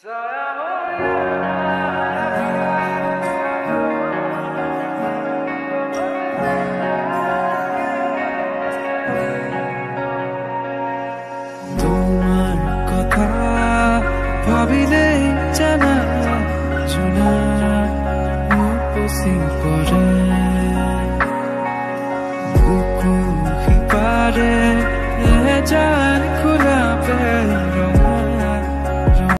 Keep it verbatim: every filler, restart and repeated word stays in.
তোমার কথা ভাবিলে জানা জুনা উপসি পড়ে বুকু সিপারে যা